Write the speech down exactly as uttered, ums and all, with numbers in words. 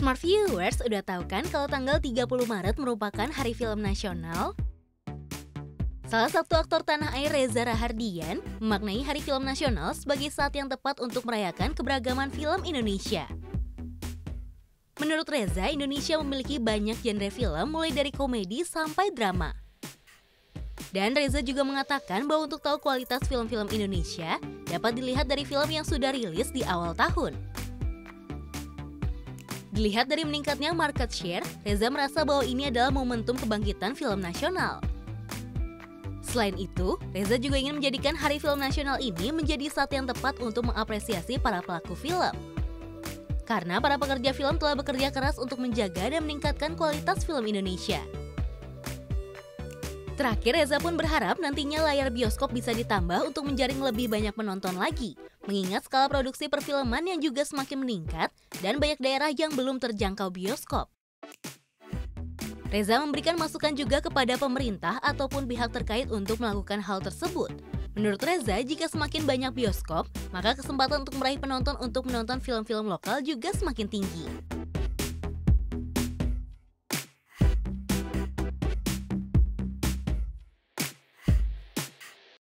Smart viewers udah tahu kan kalau tanggal tiga puluh Maret merupakan Hari Film Nasional? Salah satu aktor tanah air Reza Rahardian memaknai Hari Film Nasional sebagai saat yang tepat untuk merayakan keberagaman film Indonesia. Menurut Reza, Indonesia memiliki banyak genre film mulai dari komedi sampai drama. Dan Reza juga mengatakan bahwa untuk tahu kualitas film-film Indonesia dapat dilihat dari film yang sudah rilis di awal tahun. Dilihat dari meningkatnya market share, Reza merasa bahwa ini adalah momentum kebangkitan film nasional. Selain itu, Reza juga ingin menjadikan Hari Film Nasional ini menjadi saat yang tepat untuk mengapresiasi para pelaku film. Karena para pekerja film telah bekerja keras untuk menjaga dan meningkatkan kualitas film Indonesia. Terakhir, Reza pun berharap nantinya layar bioskop bisa ditambah untuk menjaring lebih banyak penonton lagi, mengingat skala produksi perfilman yang juga semakin meningkat dan banyak daerah yang belum terjangkau bioskop. Reza memberikan masukan juga kepada pemerintah ataupun pihak terkait untuk melakukan hal tersebut. Menurut Reza, jika semakin banyak bioskop, maka kesempatan untuk meraih penonton untuk menonton film-film lokal juga semakin tinggi.